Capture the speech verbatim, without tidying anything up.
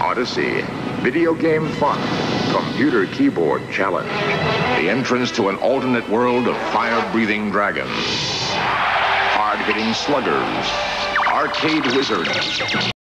Odyssey, video game fun, computer keyboard challenge. The entrance to an alternate world of fire-breathing dragons, hard-hitting sluggers, arcade wizards.